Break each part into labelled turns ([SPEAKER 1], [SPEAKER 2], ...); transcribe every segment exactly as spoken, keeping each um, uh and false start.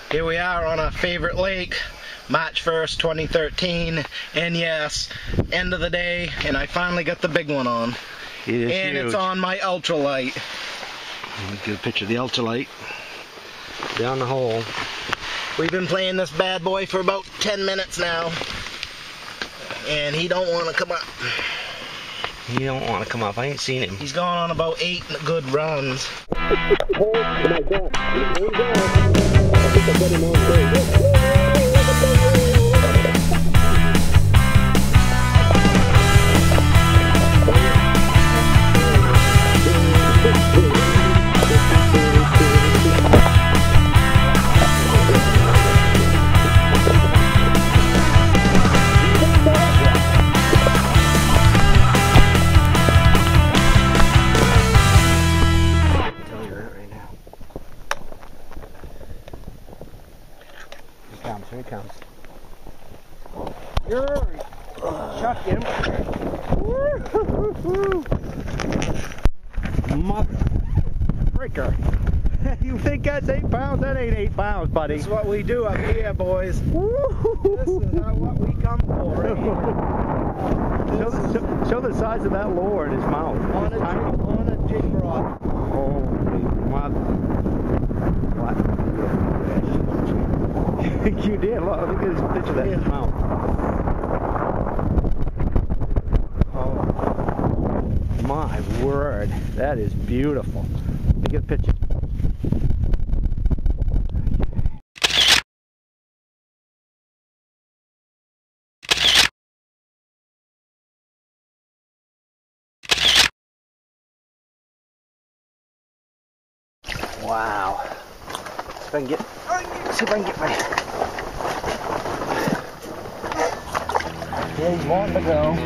[SPEAKER 1] Here we are on our favorite lake, March first, twenty thirteen, and yes, end of the day, and I finally got the big one on.
[SPEAKER 2] It is
[SPEAKER 1] and
[SPEAKER 2] huge.
[SPEAKER 1] It's on my ultralight.
[SPEAKER 2] Let me get a picture of the ultralight. Down the hole.
[SPEAKER 1] We've been playing this bad boy for about ten minutes now, and he don't want to come up.
[SPEAKER 2] He don't want to come up. I ain't seen him.
[SPEAKER 1] He's gone on about eight good runs.
[SPEAKER 3] Oh my God! Here we go. I think I got him on there.
[SPEAKER 2] Here he comes.
[SPEAKER 1] You're chuck him.
[SPEAKER 2] Mother fricker. You think that's eight pounds? That ain't eight pounds, buddy.
[SPEAKER 1] This is what we do up here, boys. This is how, what we come for. Right here.
[SPEAKER 2] Show, the, show, show the size of that lure in his mouth.
[SPEAKER 1] On a, on a jig rod.
[SPEAKER 2] Holy mother. What? You did. Look, look at this picture of that in his mouth. Oh my word. That is beautiful. Let me get a picture. Wow. See if I can get, see if I can get my...
[SPEAKER 1] Yeah, he's wanting to go.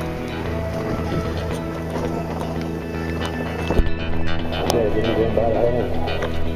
[SPEAKER 3] Yeah, didn't go by the hole.